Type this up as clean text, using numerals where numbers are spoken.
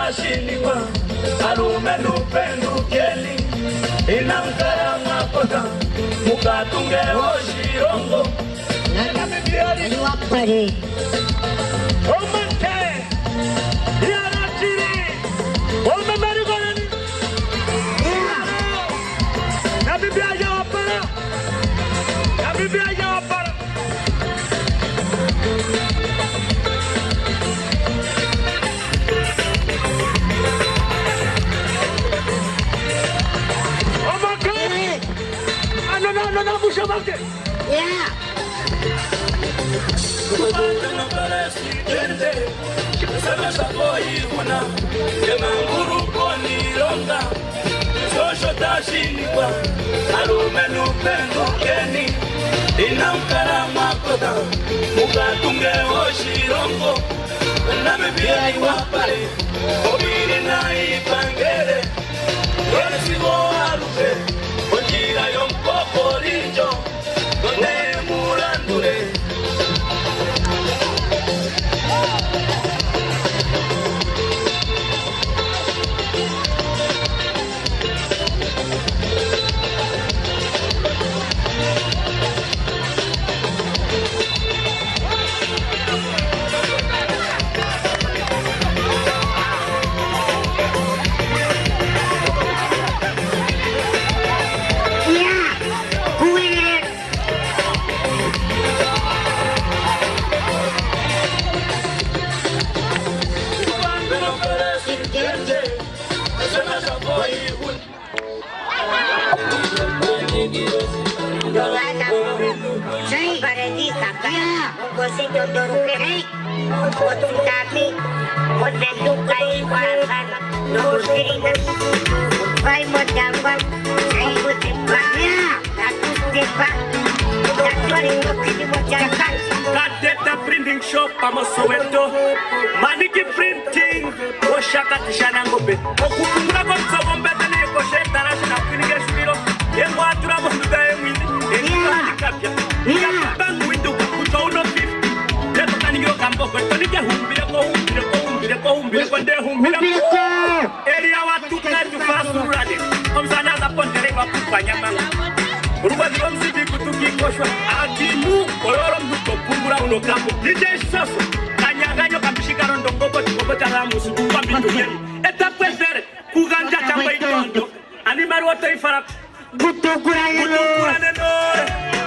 tashinigwa alume lupenu keli inankara makota mukatunge oshirongo nana bibiari ni wapare omante yarachiri omemerigoni na bibiaja wapara na bibiaja wapara no, mucho más que. Yeah. Ojira yon poporinjo, donde murandure. Saya baredita kaya gosip dodoro kere otun tapi odelu kai pasan dodoro kere vai modamba saya butipanya aku tiba datori kini mojakan Kadeta printing shop Soweto maniki printing oshaka tishana ngobe okukumura ko tsobombe tane ko shetara na kwinige shiro yembo atura bonduga yemwindi kapya bangu windu kutono 50 leto tanigiro kambo ko tonike humbire ko nde humbire ko area watu katu fasurade omzana za pondere wa kupanyama uruba zomzidi kutuki koshwa akimu ororo mbuko pungura unokambo DJ Soso kanyaganyo kamishikaro ndongoko tikobo taramusu kwa bitugeni eta kwezere kuganja chamba itondo animari wote ifara kutukura nenore